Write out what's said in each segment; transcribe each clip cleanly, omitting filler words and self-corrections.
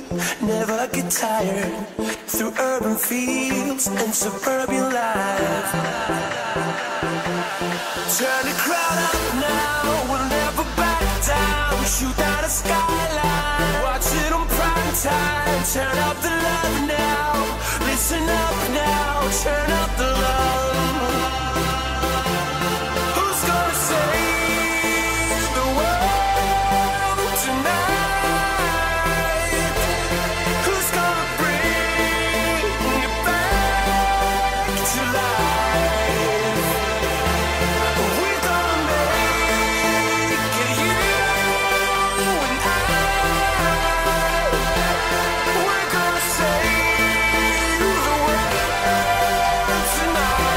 never get tired. Through urban fields and suburban life. Turn the crowd up now, we'll never back down. Shoot down a skyline, watch it on prime time. Turn up the love now, listen up now, turn up the love. Who's gonna save the world tonight? Who's gonna bring it back to life? We're gonna make it, you and I. We're gonna save the world tonight.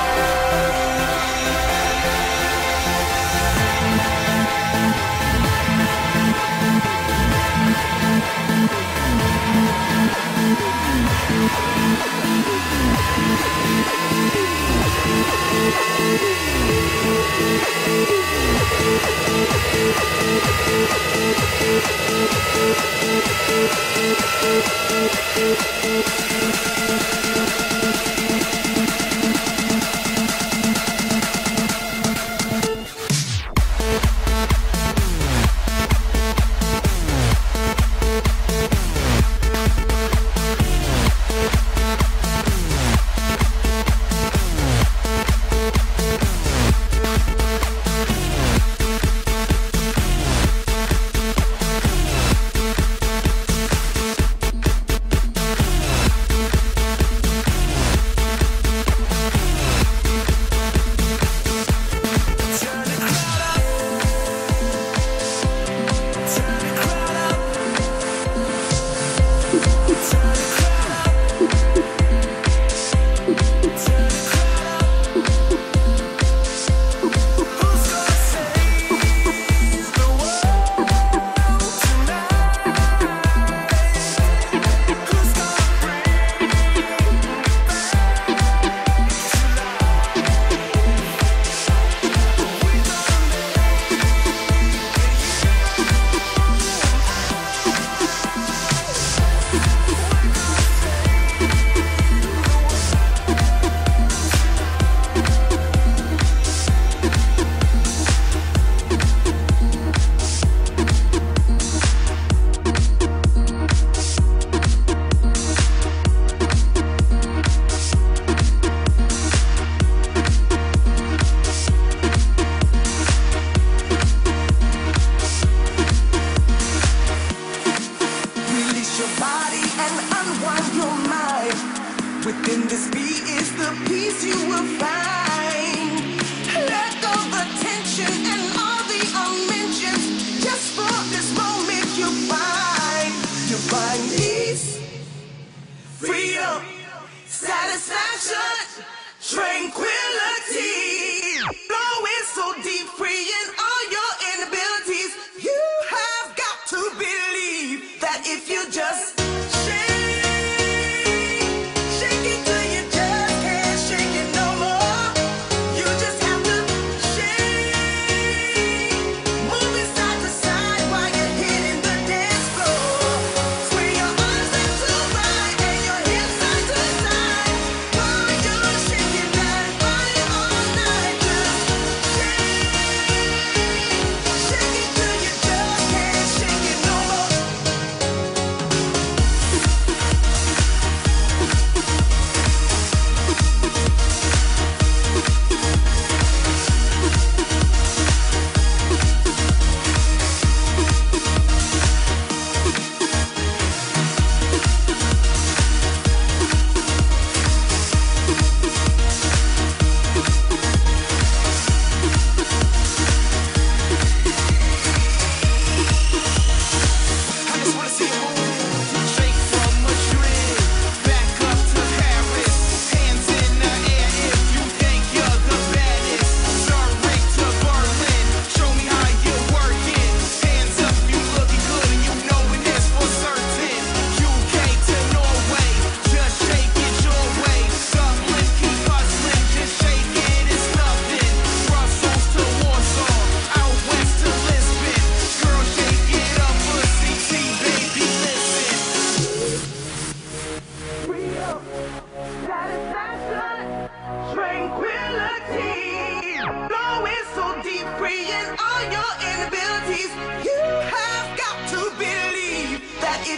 Release your body and unwind your mind. Within this beat is the peace you will find. Let go the tension and all the unmentioned. Just for this moment you find peace, freedom, satisfaction, tranquility. Flowing so deep, freeing all your inabilities. You have got to believe that if you just shake it till you just can't shake it no more. You just have to shake, moving side to side while you're hitting the dance floor. Swing your arms left to right and your hips side to side while you're shaking that body all night. Just shake it till you just can't shake it no more.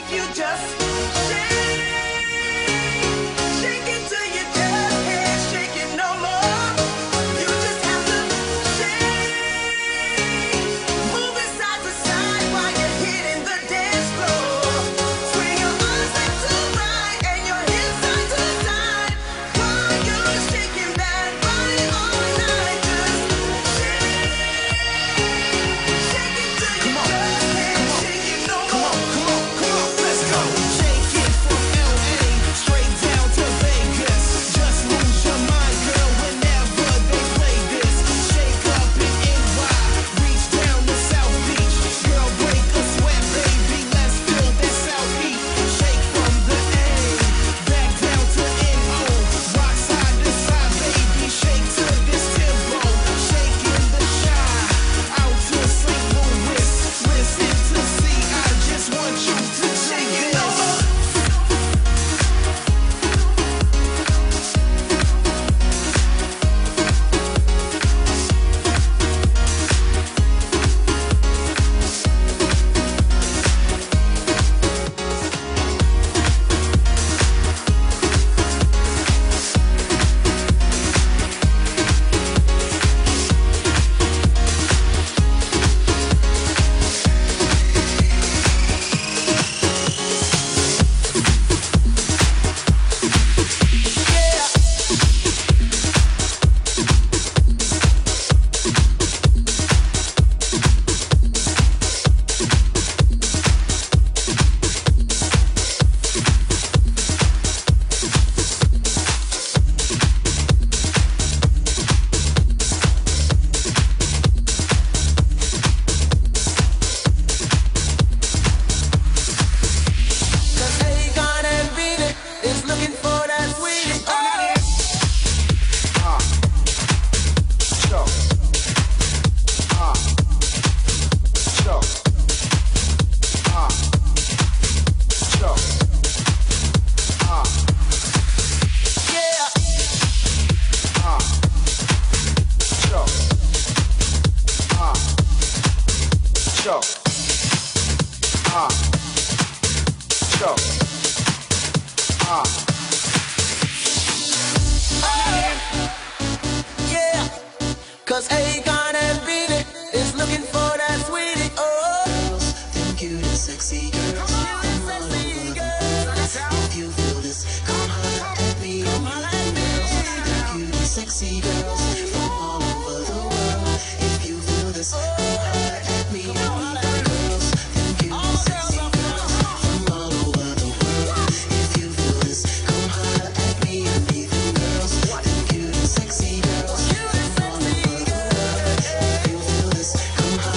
Cause Akon and Beat It is looking for that sweetie. Oh, girls, them cute and sexy girls from all over the world. If you feel this, come holler at me. Girls, them cute and sexy girls from all over the world. If you feel this, come holler at me. Girls, them cute and sexy girls from all over the world. If you feel this, come holler at me. Girls, them cute and sexy girls from all over the world. If you feel this, come holler.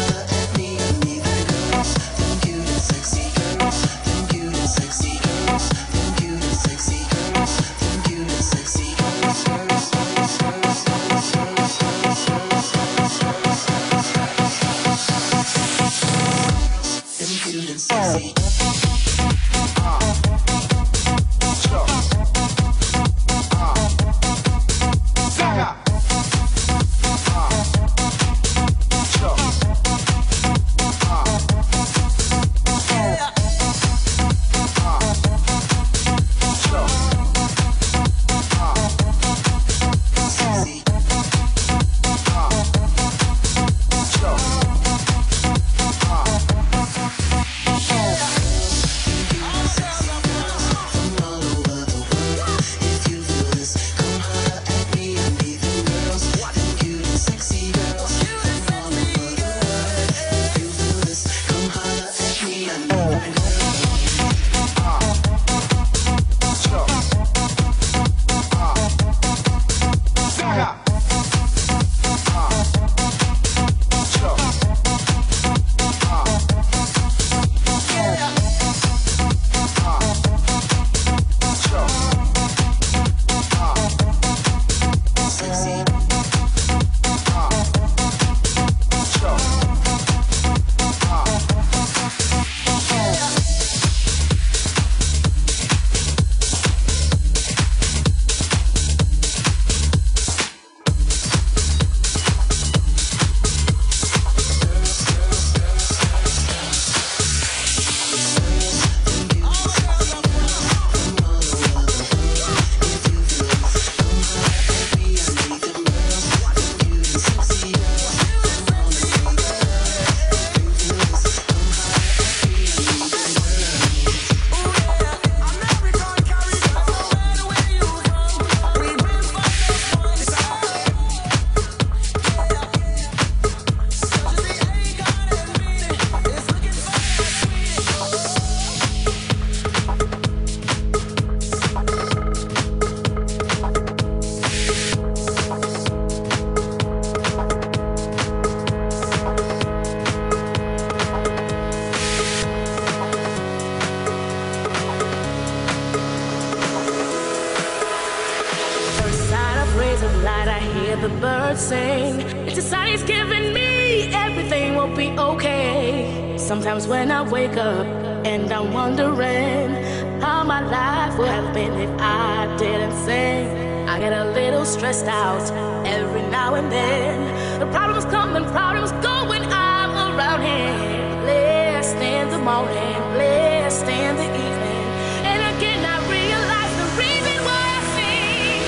hear the birds sing. It's a sign he's giving me everything will be okay. Sometimes when I wake up and I'm wondering how my life would have been if I didn't sing, I get a little stressed out every now and then. The problems come and problems go when I'm around him. Blessed in the morning, blessed in the evening, and again I realize the reason why I sing.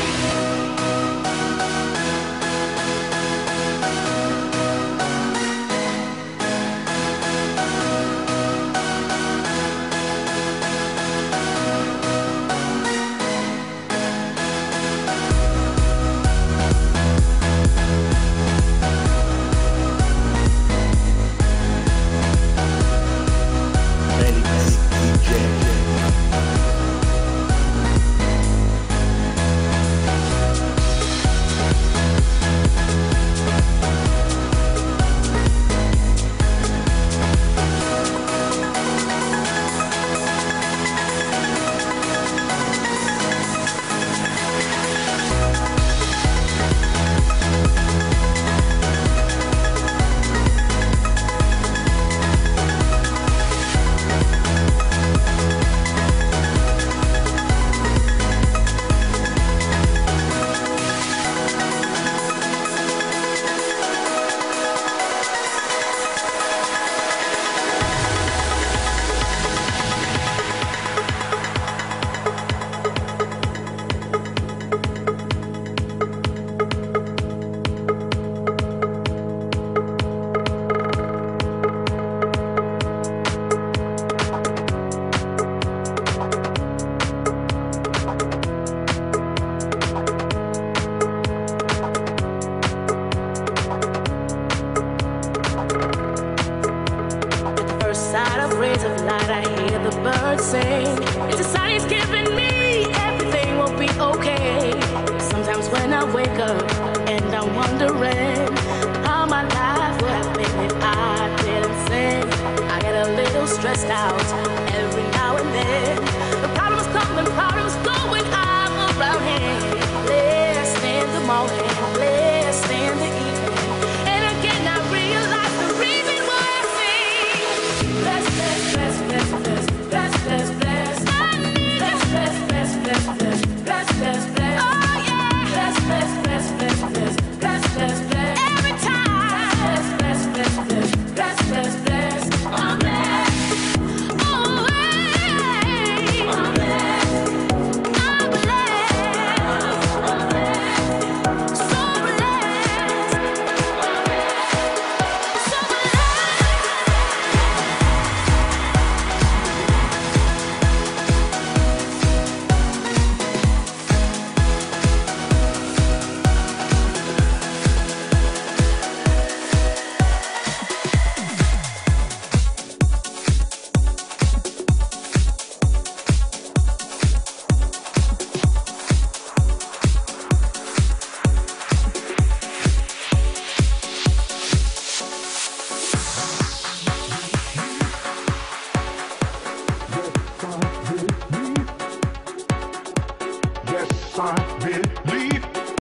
Stressed out